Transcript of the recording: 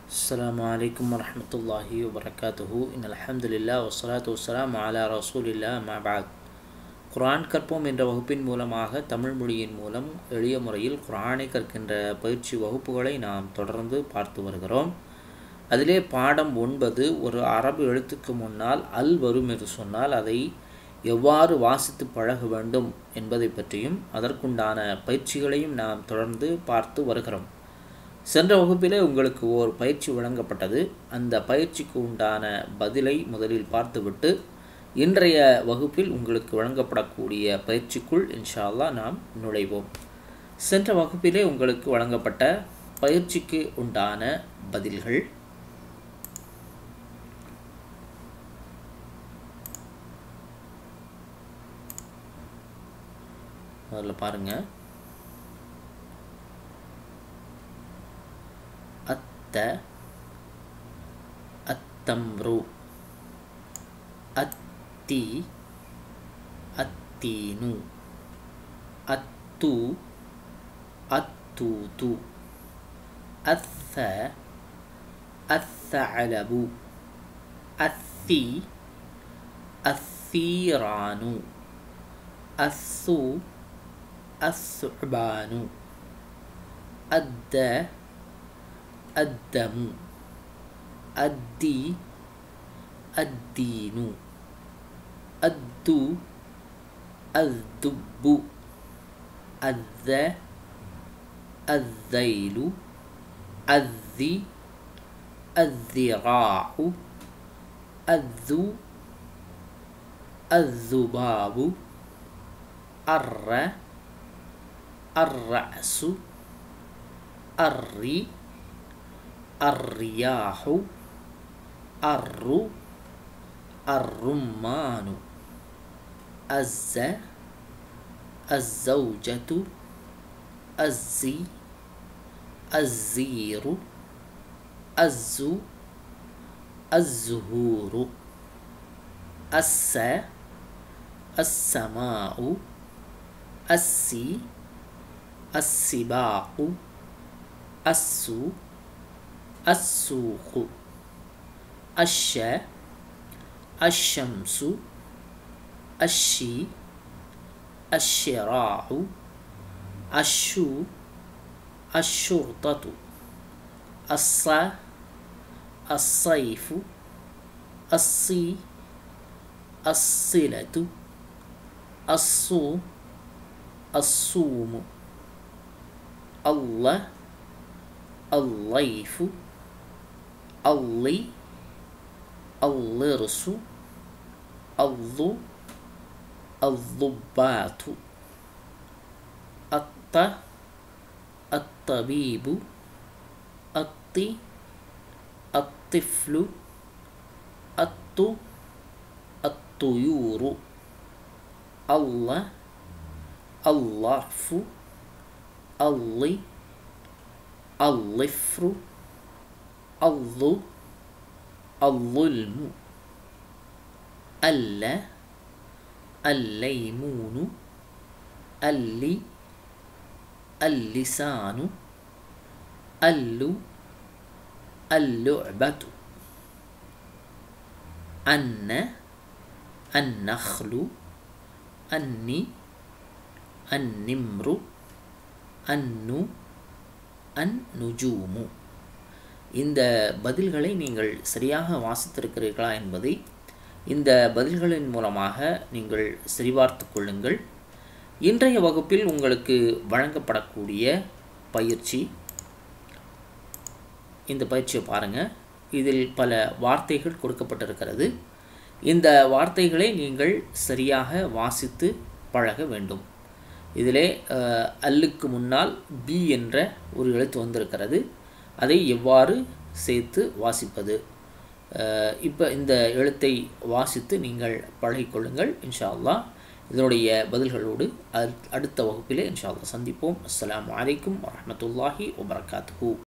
அஸ்ஸலாமு அலைக்கும் வரஹ்மத்துல்லாஹி வபரகாத்துஹு. இன்னல் ஹம்துலில்லாஹ் வஸ்ஸலாத்து வஸ்ஸலாமு அலா ரசூலில்லாஹ் அம்மா பஅத். குர்ஆன் கற்போம் என்ற வகுப்பின் மூலமாக தமிழ் மொழியின் மூலம் எளிய முறையில் குர்ஆனை கற்கின்ற பயிற்சி வகுப்புகளை நாம் தொடர்ந்து பார்த்து வருகிறோம். அதிலே பாடம் 9, ஒரு அரபு எழுத்துக்கு முன்னால் அல் வரும் என்று சொன்னால் அதை எவ்வாறு வாசித்து பழக வேண்டும் என்பதை பற்றியும் அதற்குண்டான பயிற்சிகளையும் நாம் தொடர்ந்து பார்த்து வருகிறோம். சென்ற வகுப்பிலே உங்களுக்கு ஓர் பயிற்சி வழங்கப்பட்டது. அந்த பயிற்சிக்கு உண்டான பதிலை முதலில் பார்த்துவிட்டு இன்றைய வகுப்பில் உங்களுக்கு வழங்கப்படக்கூடிய பயிற்சிக்குள் இன்ஷா அல்லாஹ் நாம் நுழைவோம். சென்ற வகுப்பிலே உங்களுக்கு வழங்கப்பட்ட பயிற்சிக்கு உண்டான பதில்கள்: முதல்ல பாருங்க. அத்தம்ரு, அத்தி, அத்தீனு, அத்து, அத்தூது, அத்த, அத்தஅலபு, அத்தி, அத்தீரானு, அஸ்ஸு, அஸ்ஸுபானு, அத்த, அத்தமு, அத்தி, அத்தீனு, அத்து, அத்துப்பு, அத்த, அத்தைலு, அத்தி, அத்திராஉ, அத்து, அத்துபாபு, அர்ர, அர்ரஅசு, அர்ரி, அர்ரியாஹு, அர்ரு, அர்ரும்மானு, அஸ்ஸ, அஸ்ஸௌஜத்து, அஸ்ஸி, அஸ்ஸீரு, அஸ்ஸு, அஸ்ஸுஹூரு, அஸ்ஸ, அஸ்ஸமாஉ, அஸ்ஸி, அஸ்ஸிபாகு, அஸ்ஸு, அஸ்ஸூகு, அஷ்ஷ, அஷ்ஷம்சு, அஷ்ஷி, அஷ்ஷிராஉ, அஷ்ஷு, அஷ்ஷுர்தத்து, அஸ்ஸ, அஸ்ஸைஃபு, அஸ்ஸி, அஸ்ஸிலத்து, அஸ்ஸு, அஸ்ஸூமு, அல்ல, அல்லைஃபு, அல்லி, அல்லிர்சு, அல்லு, அல்லுப்பாத்து, அத்த, அத்தபீபு, அத்தி, அத்திஃப்லு, அத்து, அத்துயூரு, அல்ல, அல்லாஃபு, அல்லி, அல்லிஃப்ரு, அல்லு, அல்லுல்மு, அல்ல, அல்லைமூனு, அல்லி, அல்லிசானு, அல்லு, அல்லுஅபத்து, அன்ன, அந்நஹ்லு, அன்னி, அந்நிம்ரு, அன்னு, அந்நுஜூமு. இந்த பதில்களை நீங்கள் சரியாக வாசித்திருக்கிறீர்களா என்பதை இந்த பதில்களின் மூலமாக நீங்கள் சரிபார்த்து கொள்ளுங்கள். இன்றைய வகுப்பில் உங்களுக்கு வழங்கப்படக்கூடிய பயிற்சி, இந்த பயிற்சியை பாருங்கள். இதில் பல வார்த்தைகள் கொடுக்கப்பட்டிருக்கிறது. இந்த வார்த்தைகளை நீங்கள் சரியாக வாசித்து பழக வேண்டும். இதிலே அல்லுக்கு முன்னால் பி என்ற ஒரு எழுத்து வந்திருக்கிறது. அதை எவ்வாறு சேர்த்து வாசிப்பது? இப்போ இந்த எழுத்தை வாசித்து நீங்கள் பழகிக்கொள்ளுங்கள். இன்ஷா அல்லாஹ் இதனுடைய பதில்களோடு அடுத்த வகுப்பிலே இன்ஷா அல்லாஹ் சந்திப்போம். அஸ்ஸலாமு அலைக்கும் வரஹ்மத்துல்லாஹி வபரகாத்துஹு.